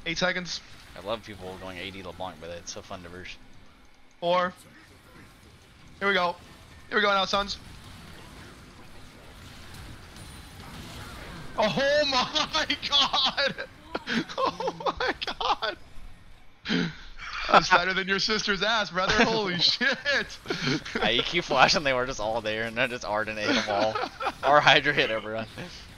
8 seconds. I love people going 80 LeBlanc, but it's so fun to verse. 4. Here we go. Here we go now, sons. Oh my god! Oh my god! That's better than your sister's ass, brother. Holy shit! You keep flashing, they were just all there, and then just Arden ate them all. Our Hydra hit everyone.